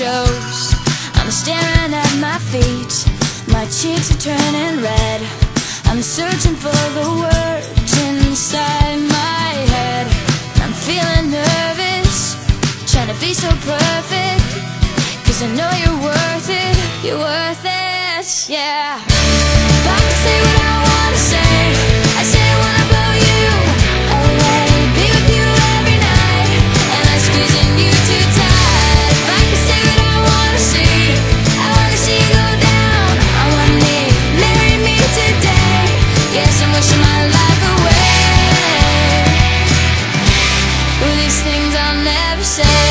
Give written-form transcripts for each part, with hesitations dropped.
shows. I'm staring at my feet, my cheeks are turning red. I'm searching for the words inside my head. I'm feeling nervous, trying to be so perfect, 'cause I know you're worth it, you're worth it, yeah. If I could say what I wanna say, I say I wanna blow you away, be with you every night, and I'm squeezing you too tight. If I could say what I wanna see, I wanna see you go down on one knee, marry me today. Yes, I'm wishing my life away. Well, these things I'll never say.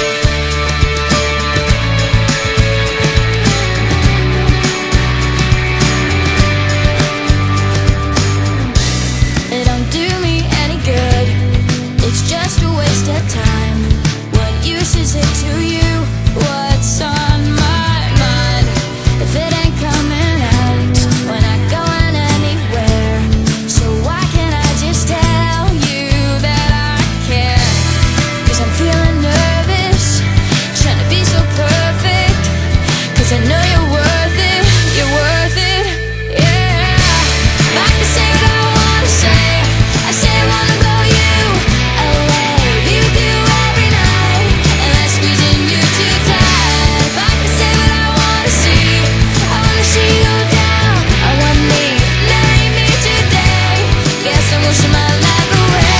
It don't do me any good, it's just a waste of time. What use is it to you? What's on my mind? If it ain't coming out, we're not going anywhere. So why can't I just tell you that I care? 'Cause I'm feeling nervous, trying to be so perfect, 'cause I know you're worth it, you're worth it, yeah. If I could say what I wanna say, I say I wanna blow you away, be with you every night, and I'm squeezing you too tight. If I could say what I wanna see, I wanna see you go down on one knee, marry me today. Yes, I'm wishing my life away.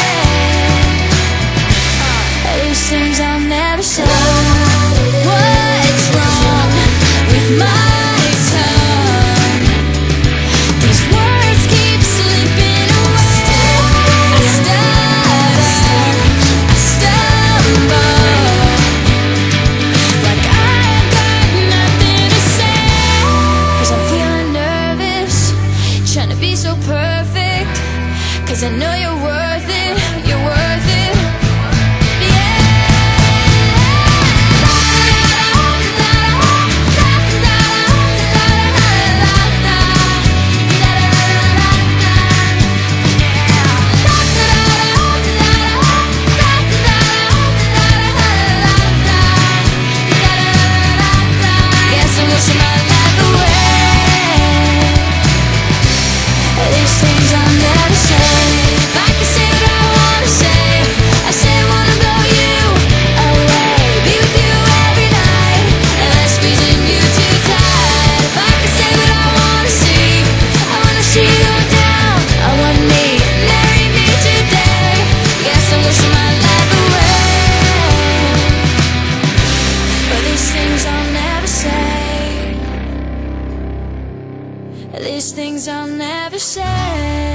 These things I'll never say. What's wrong with my tongue? These words keep slipping away. I stutter, I stumble, like I've got nothing to say. 'Cause I'm feeling nervous, trying to be so perfect, 'cause I know you're worth it, you're worth it, yes, I'm wishing my life away. These things I'll never say. If I could say what I wanna say, I say I wanna blow you away, be with you every night, and I'm squeezing you too tight. If I could say what I wanna see, I wanna see you go down on one knee, marry me today. Yes, I'm wishing my life away. But these things I'll never say. These things I'll never say.